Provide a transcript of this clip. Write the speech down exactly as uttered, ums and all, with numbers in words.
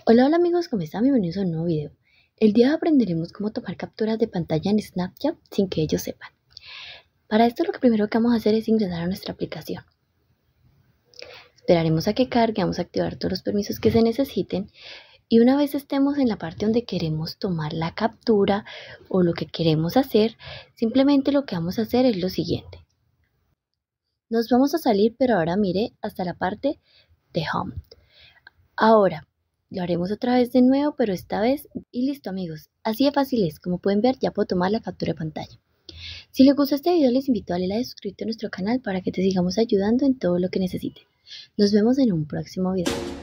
Hola, hola amigos, ¿cómo están? Bienvenidos a un nuevo video. El día de hoy aprenderemos cómo tomar capturas de pantalla en Snapchat sin que ellos sepan. Para esto lo que primero que vamos a hacer es ingresar a nuestra aplicación. Esperaremos a que cargue, vamos a activar todos los permisos que se necesiten y una vez estemos en la parte donde queremos tomar la captura o lo que queremos hacer, simplemente lo que vamos a hacer es lo siguiente. Nos vamos a salir, pero ahora mire hasta la parte de Home. Ahora, lo haremos otra vez de nuevo, pero esta vez, y listo amigos, así de fácil es, como pueden ver ya puedo tomar la captura de pantalla. Si les gustó este video les invito a darle like y suscribirte a nuestro canal para que te sigamos ayudando en todo lo que necesiten. Nos vemos en un próximo video.